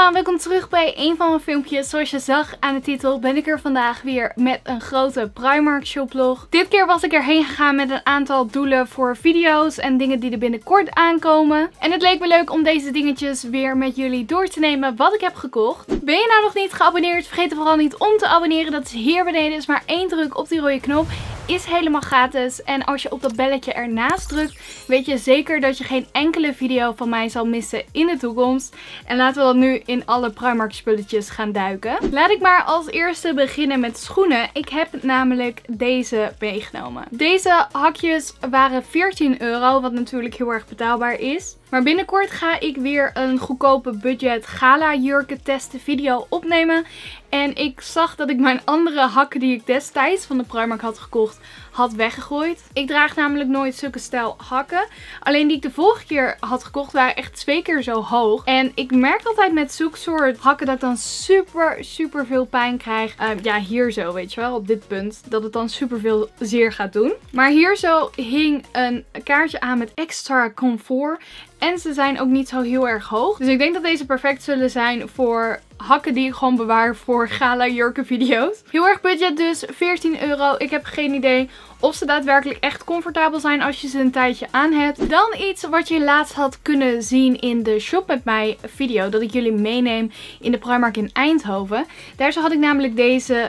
allemaal, welkom terug bij een van mijn filmpjes. Zoals je zag aan de titel ben ik er vandaag weer met een grote Primark shoplog. Dit keer was ik erheen gegaan met een aantal doelen voor video's en dingen die er binnenkort aankomen. En het leek me leuk om deze dingetjes weer met jullie door te nemen wat ik heb gekocht. Ben je nou nog niet geabonneerd? Vergeet er vooral niet om te abonneren. Dat is hier beneden. Is maar één druk op die rode knop. Is helemaal gratis. En als je op dat belletje ernaast drukt, weet je zeker dat je geen enkele video van mij zal missen in de toekomst. En laten we dan nu in alle Primark spulletjes gaan duiken. Laat ik maar als eerste beginnen met schoenen. Ik heb namelijk deze meegenomen. Deze hakjes waren €14, wat natuurlijk heel erg betaalbaar is. Maar binnenkort ga ik weer een goedkope budget gala jurken testen video opnemen. En ik zag dat ik mijn andere hakken die ik destijds van de Primark had gekocht, had weggegooid. Ik draag namelijk nooit zulke stijl hakken. Alleen die ik de vorige keer had gekocht waren echt 2 keer zo hoog. En ik merk altijd met zulke soort hakken dat ik dan super veel pijn krijg. Ja, hier zo, weet je wel, op dit punt. Dat het dan super veel zeer gaat doen. Maar hier zo hing een kaartje aan met extra comfort. En ze zijn ook niet zo heel erg hoog. Dus ik denk dat deze perfect zullen zijn voor hakken die ik gewoon bewaar voor gala jurken video's. Heel erg budget dus, €14. Ik heb geen idee of ze daadwerkelijk echt comfortabel zijn als je ze een tijdje aan hebt. Dan iets wat je laatst had kunnen zien in de Shop met mij video. Dat ik jullie meeneem in de Primark in Eindhoven. Daar zo had ik namelijk deze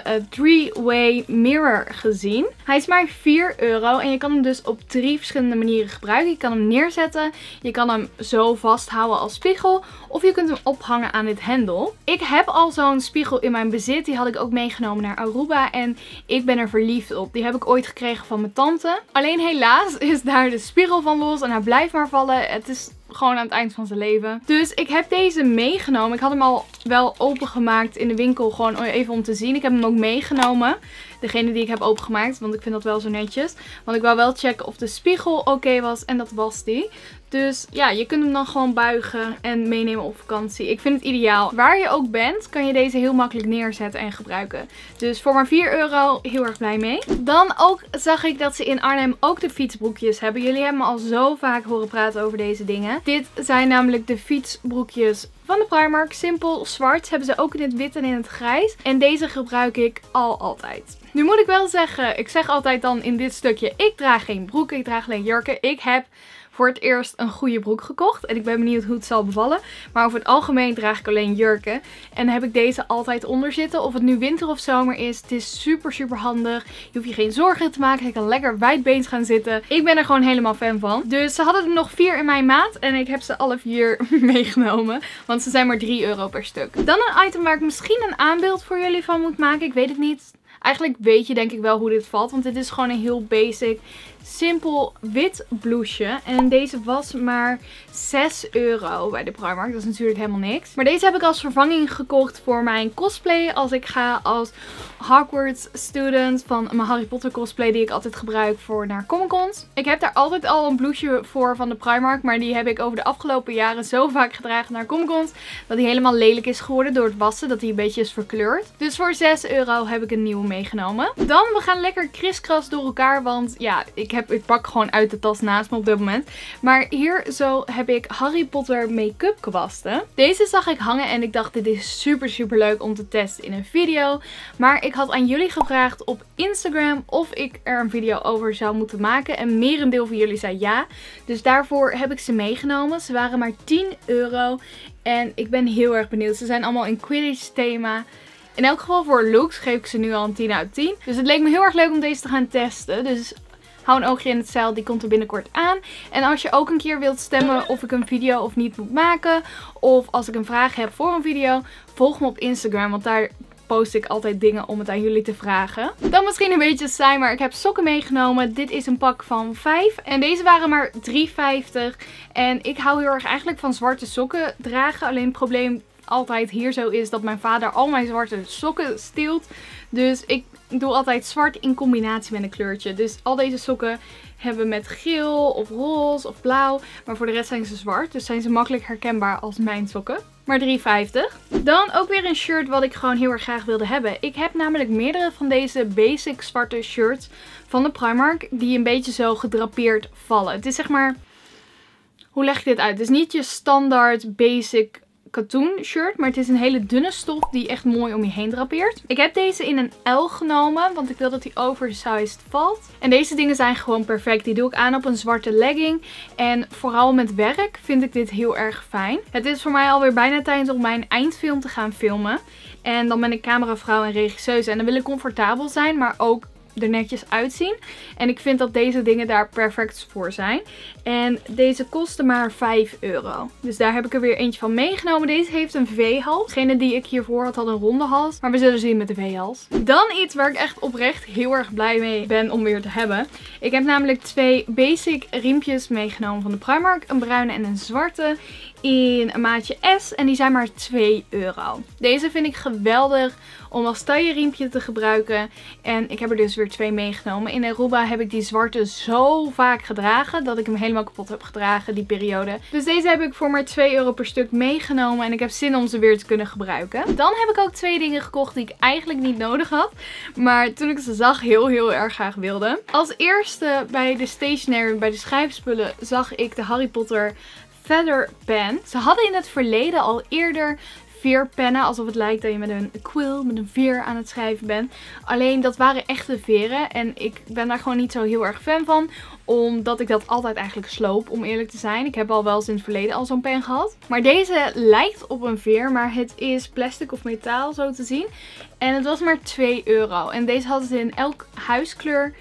3-way mirror gezien. Hij is maar €4 en je kan hem dus op 3 verschillende manieren gebruiken. Je kan hem neerzetten, je kan hem zo vasthouden als spiegel of je kunt hem ophangen aan dit hendel. Ik heb al zo'n spiegel in mijn bezit. Die had ik ook meegenomen naar Aruba en ik ben er verliefd op. Die heb ik ooit gekregen van mijn tante. Alleen helaas is daar de spiegel van los en hij blijft maar vallen. Het is gewoon aan het eind van zijn leven. Dus ik heb deze meegenomen. Ik had hem al wel opengemaakt in de winkel. Gewoon even om te zien. Ik heb hem ook meegenomen. Degene die ik heb opengemaakt. Want ik vind dat wel zo netjes. Want ik wou wel checken of de spiegel oké was. En dat was die. Dus ja, je kunt hem dan gewoon buigen en meenemen op vakantie. Ik vind het ideaal. Waar je ook bent, kan je deze heel makkelijk neerzetten en gebruiken. Dus voor maar €4 heel erg blij mee. Dan ook zag ik dat ze in Arnhem ook de fietsbroekjes hebben. Jullie hebben me al zo vaak horen praten over deze dingen. Dit zijn namelijk de fietsbroekjes van de Primark. Simpel zwart. Hebben ze ook in het wit en in het grijs. En deze gebruik ik altijd. Nu moet ik wel zeggen, ik zeg altijd dan in dit stukje, ik draag geen broeken, ik draag alleen jurken. Ik heb voor het eerst een goede broek gekocht. En ik ben benieuwd hoe het zal bevallen. Maar over het algemeen draag ik alleen jurken. En heb ik deze altijd onder zitten. Of het nu winter of zomer is. Het is super handig. Je hoeft je geen zorgen te maken. Je kan lekker wijdbeens gaan zitten. Ik ben er gewoon helemaal fan van. Dus ze hadden er nog 4 in mijn maat. En ik heb ze alle 4 meegenomen. Want ze zijn maar €3 per stuk. Dan een item waar ik misschien een aanbeeld voor jullie van moet maken. Ik weet het niet. Eigenlijk weet je denk ik wel hoe dit valt. Want dit is gewoon een heel basic, simpel wit blouseje. En deze was maar €6 bij de Primark. Dat is natuurlijk helemaal niks. Maar deze heb ik als vervanging gekocht voor mijn cosplay. Als ik ga als Hogwarts student van mijn Harry Potter cosplay die ik altijd gebruik voor naar Comic-Cons. Ik heb daar altijd al een blouseje voor van de Primark. Maar die heb ik over de afgelopen jaren zo vaak gedragen naar Comic-Cons dat die helemaal lelijk is geworden door het wassen. Dat die een beetje is verkleurd. Dus voor €6 heb ik een nieuwe meegenomen. Dan, we gaan lekker kriskras door elkaar. Want ja, ik pak gewoon uit de tas naast me op dit moment. Maar hier zo heb ik Harry Potter make-up kwasten. Deze zag ik hangen en ik dacht dit is super leuk om te testen in een video. Maar ik had aan jullie gevraagd op Instagram of ik er een video over zou moeten maken. En merendeel van jullie zei ja. Dus daarvoor heb ik ze meegenomen. Ze waren maar €10. En ik ben heel erg benieuwd. Ze zijn allemaal in Quidditch thema. In elk geval voor looks geef ik ze nu al een 10 uit 10. Dus het leek me heel erg leuk om deze te gaan testen. Dus hou een oogje in het zeil, die komt er binnenkort aan. En als je ook een keer wilt stemmen of ik een video of niet moet maken. Of als ik een vraag heb voor een video, volg me op Instagram. Want daar post ik altijd dingen om het aan jullie te vragen. Dan misschien een beetje saai, maar ik heb sokken meegenomen. Dit is een pak van 5. En deze waren maar €3,50. En ik hou heel erg eigenlijk van zwarte sokken dragen. Alleen het probleem altijd hier zo is dat mijn vader al mijn zwarte sokken steelt. Dus ik doe altijd zwart in combinatie met een kleurtje. Dus al deze sokken hebben met geel of roze of blauw. Maar voor de rest zijn ze zwart. Dus zijn ze makkelijk herkenbaar als mijn sokken. Maar €3,50. Dan ook weer een shirt wat ik gewoon heel erg graag wilde hebben. Ik heb namelijk meerdere van deze basic zwarte shirts van de Primark. Die een beetje zo gedrapeerd vallen. Het is zeg maar, hoe leg ik dit uit? Het is niet je standaard basic katoen shirt, maar het is een hele dunne stof die echt mooi om je heen drapeert. Ik heb deze in een L genomen, want ik wil dat die oversized valt. En deze dingen zijn gewoon perfect. Die doe ik aan op een zwarte legging. En vooral met werk vind ik dit heel erg fijn. Het is voor mij alweer bijna tijd om mijn eindfilm te gaan filmen. En dan ben ik cameravrouw en regisseuse. En dan wil ik comfortabel zijn, maar ook er netjes uitzien. En ik vind dat deze dingen daar perfect voor zijn. En deze kosten maar €5. Dus daar heb ik er weer eentje van meegenomen. Deze heeft een V-hals. Degene die ik hiervoor had een ronde hals. Maar we zullen zien met de V-hals. Dan iets waar ik echt oprecht heel erg blij mee ben om weer te hebben. Ik heb namelijk 2 basic riempjes meegenomen van de Primark. Een bruine en een zwarte. In een maatje S. En die zijn maar €2. Deze vind ik geweldig om als tailleriempje te gebruiken. En ik heb er dus weer 2 meegenomen. In Aruba heb ik die zwarte zo vaak gedragen dat ik hem helemaal kapot heb gedragen die periode. Dus deze heb ik voor maar €2 per stuk meegenomen. En ik heb zin om ze weer te kunnen gebruiken. Dan heb ik ook 2 dingen gekocht die ik eigenlijk niet nodig had. Maar toen ik ze zag heel erg graag wilde. Als eerste bij de stationery, bij de schrijfspullen, zag ik de Harry Potter Feather Pen. Ze hadden in het verleden al eerder veerpennen, alsof het lijkt dat je met een quill, met een veer aan het schrijven bent. Alleen dat waren echte veren en ik ben daar gewoon niet zo heel erg fan van. Omdat ik dat altijd eigenlijk sloop, om eerlijk te zijn. Ik heb al wel eens in het verleden al zo'n pen gehad. Maar deze lijkt op een veer, maar het is plastic of metaal zo te zien. En het was maar €2. En deze had het in elk huiskleur.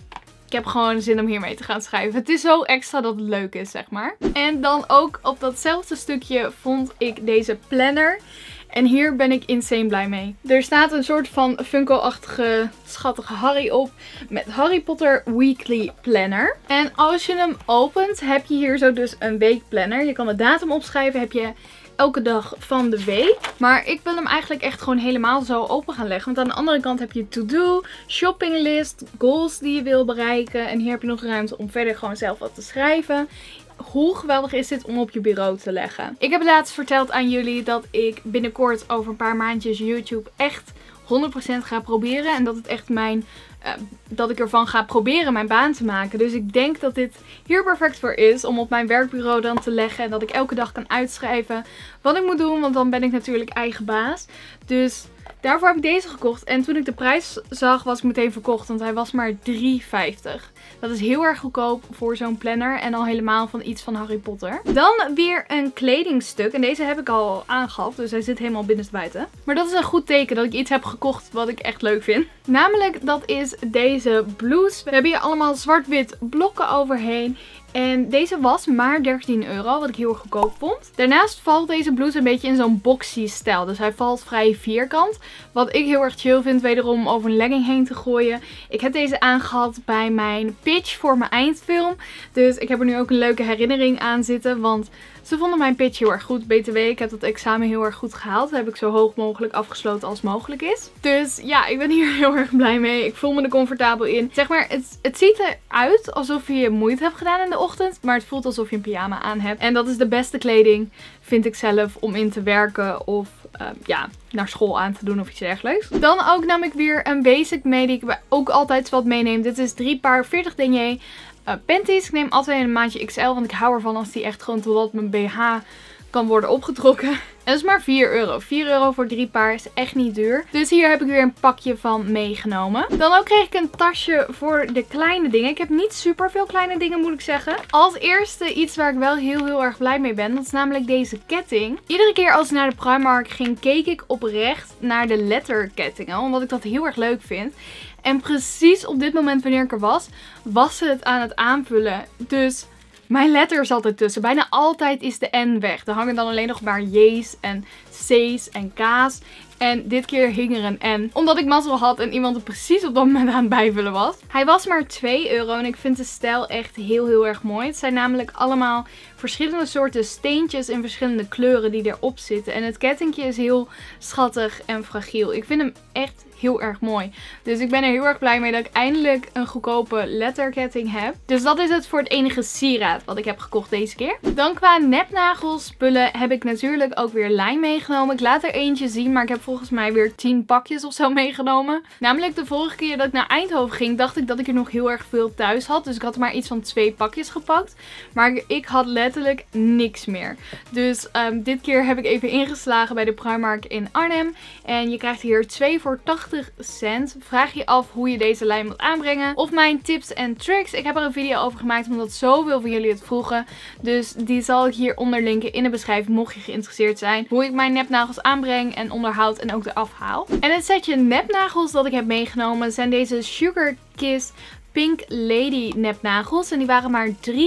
Ik heb gewoon zin om hiermee te gaan schrijven. Het is zo extra dat het leuk is, zeg maar. En dan ook op datzelfde stukje vond ik deze planner. En hier ben ik insane blij mee. Er staat een soort van Funko-achtige schattige Harry op. Met Harry Potter Weekly Planner. En als je hem opent heb je hier zo dus een weekplanner. Je kan de datum opschrijven. Heb je elke dag van de week. Maar ik wil hem eigenlijk echt gewoon helemaal zo open gaan leggen. Want aan de andere kant heb je to-do, shoppinglist, goals die je wil bereiken. En hier heb je nog ruimte om verder gewoon zelf wat te schrijven. Hoe geweldig is dit om op je bureau te leggen? Ik heb laatst verteld aan jullie dat ik binnenkort over een paar maandjes YouTube echt 100% ga proberen. En dat het echt dat ik ervan ga proberen mijn baan te maken. Dus ik denk dat dit hier perfect voor is om op mijn werkbureau dan te leggen. En dat ik elke dag kan uitschrijven wat ik moet doen. Want dan ben ik natuurlijk eigen baas. Dus daarvoor heb ik deze gekocht. En toen ik de prijs zag was ik meteen verkocht. Want hij was maar €3,50. Dat is heel erg goedkoop voor zo'n planner. En al helemaal van iets van Harry Potter. Dan weer een kledingstuk. En deze heb ik al aangehad. Dus hij zit helemaal binnenstebuiten. Maar dat is een goed teken dat ik iets heb gekocht wat ik echt leuk vind. Namelijk dat is deze blouse. We hebben hier allemaal zwart-wit blokken overheen. En deze was maar €13, wat ik heel erg goedkoop vond. Daarnaast valt deze blouse een beetje in zo'n boxy stijl. Dus hij valt vrij vierkant. Wat ik heel erg chill vind wederom om over een legging heen te gooien. Ik heb deze aangehad bij mijn pitch voor mijn eindfilm. Dus ik heb er nu ook een leuke herinnering aan zitten. Want ze vonden mijn pitch heel erg goed. BTW, ik heb dat examen heel erg goed gehaald. Dat heb ik zo hoog mogelijk afgesloten als mogelijk is. Dus ja, ik ben hier heel erg blij mee. Ik voel me er comfortabel in. Zeg maar, het ziet eruit alsof je moeite hebt gedaan in de ochtend. Maar het voelt alsof je een pyjama aan hebt. En dat is de beste kleding, vind ik zelf, om in te werken of ja, naar school aan te doen of iets dergelijks. Dan ook nam ik weer een basic mee die ik ook altijd wat meeneem. Dit is 3 paar 40 denier panties. Ik neem altijd in een maatje XL, want ik hou ervan als die echt gewoon totdat mijn BH kan worden opgetrokken. En dat is maar €4. €4 voor 3 paar is echt niet duur. Dus hier heb ik weer een pakje van meegenomen. Dan ook kreeg ik een tasje voor de kleine dingen. Ik heb niet super veel kleine dingen, moet ik zeggen. Als eerste iets waar ik wel heel erg blij mee ben. Dat is namelijk deze ketting. Iedere keer als ik naar de Primark ging, keek ik oprecht naar de letterkettingen. Omdat ik dat heel erg leuk vind. En precies op dit moment wanneer ik er was ze het aan het aanvullen. Dus mijn letter zat er tussen. Bijna altijd is de N weg. Er hangen dan alleen nog maar J's en C's en K's. En dit keer hing er een N. Omdat ik mazzel had en iemand er precies op dat moment aan het bijvullen was. Hij was maar €2 en ik vind de stijl echt heel erg mooi. Het zijn namelijk allemaal verschillende soorten steentjes in verschillende kleuren die erop zitten. En het kettingje is heel schattig en fragiel. Ik vind hem echt heel erg mooi. Dus ik ben er heel erg blij mee dat ik eindelijk een goedkope letterketting heb. Dus dat is het voor het enige sieraad wat ik heb gekocht deze keer. Dan qua nepnagelspullen heb ik natuurlijk ook weer lijm meegenomen. Ik laat er eentje zien, maar ik heb volgens mij weer 10 pakjes of zo meegenomen. Namelijk de vorige keer dat ik naar Eindhoven ging, dacht ik dat ik er nog heel erg veel thuis had. Dus ik had er maar iets van 2 pakjes gepakt. Maar ik had letterlijk niks meer. Dus dit keer heb ik even ingeslagen bij de Primark in Arnhem. En je krijgt hier 2 voor 80 cent. Vraag je af hoe je deze lijm moet aanbrengen. Of mijn tips en tricks. Ik heb er een video over gemaakt omdat zoveel van jullie het vroegen. Dus die zal ik hieronder linken in de beschrijving mocht je geïnteresseerd zijn. Hoe ik mijn nepnagels aanbreng en onderhoud en ook eraf haal. En het setje nepnagels dat ik heb meegenomen zijn deze Sugar Kiss Pink Lady nepnagels. En die waren maar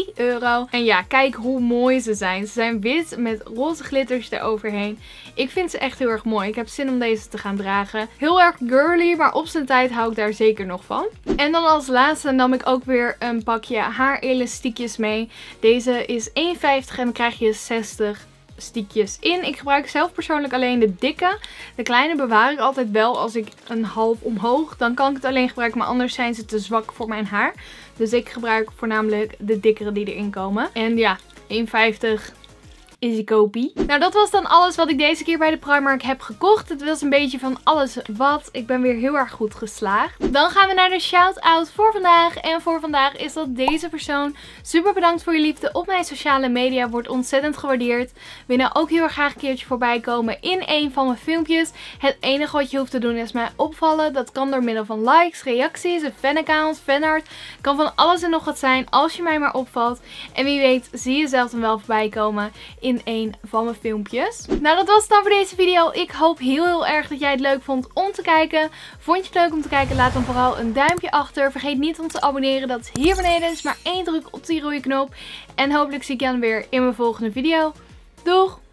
€3. En ja, kijk hoe mooi ze zijn. Ze zijn wit met roze glitters eroverheen. Ik vind ze echt heel erg mooi. Ik heb zin om deze te gaan dragen. Heel erg girly, maar op zijn tijd hou ik daar zeker nog van. En dan als laatste nam ik ook weer een pakje haarelastiekjes mee. Deze is €1,50 en dan krijg je 60 stiekjes in. Ik gebruik zelf persoonlijk alleen de dikke. De kleine bewaar ik altijd wel als ik een half omhoog. Dan kan ik het alleen gebruiken, maar anders zijn ze te zwak voor mijn haar. Dus ik gebruik voornamelijk de dikkere die erin komen. En ja, €1,50 is een kopie. Nou, dat was dan alles wat ik deze keer bij de Primark heb gekocht. Het was een beetje van alles wat. Ik ben weer heel erg goed geslaagd. Dan gaan we naar de shout-out voor vandaag. En voor vandaag is dat deze persoon. Super bedankt voor je liefde op mijn sociale media. Wordt ontzettend gewaardeerd. Wil nou ook heel erg graag een keertje voorbij komen in een van mijn filmpjes. Het enige wat je hoeft te doen is mij opvallen. Dat kan door middel van likes, reacties, een fanaccount, fanart. Kan van alles en nog wat zijn als je mij maar opvalt. En wie weet zie je zelf dan wel voorbij komen in een van mijn filmpjes. Nou, dat was het dan voor deze video. Ik hoop heel erg dat jij het leuk vond om te kijken. Vond je het leuk om te kijken? Laat dan vooral een duimpje achter. Vergeet niet om te abonneren. Dat is hier beneden. Dus maar 1 druk op die rode knop. En hopelijk zie ik je dan weer in mijn volgende video. Doeg!